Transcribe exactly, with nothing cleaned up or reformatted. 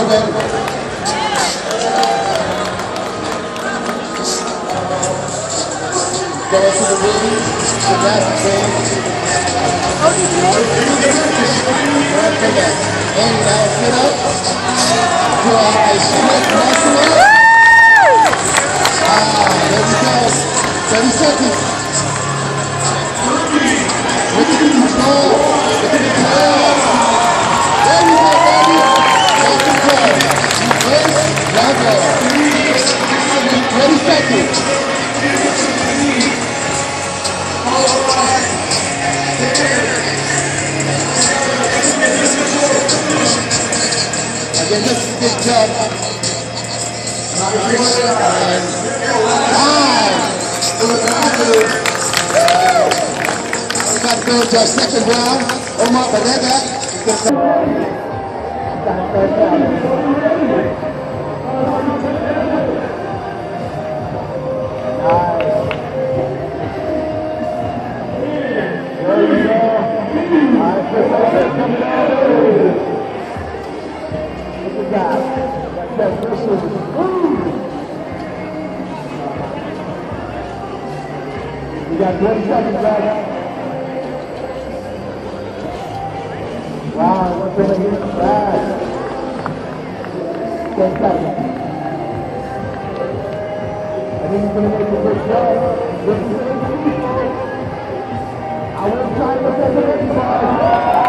ready. Going to the ring, gymnastics ring. And now get up. Draw a split muscle up. Ah, there we go. thirty seconds. Look at the control. Look at the control. There you go, baby. Take control. Reverse, now go. thirty seconds. Again, this is a big jump. And five. We got to go to our second round. Omar Banega is going to come. You got twenty seconds left. Wow, what's going to hit fast? ten seconds. I think he's going to make a good shot. I will try to protect the next ball.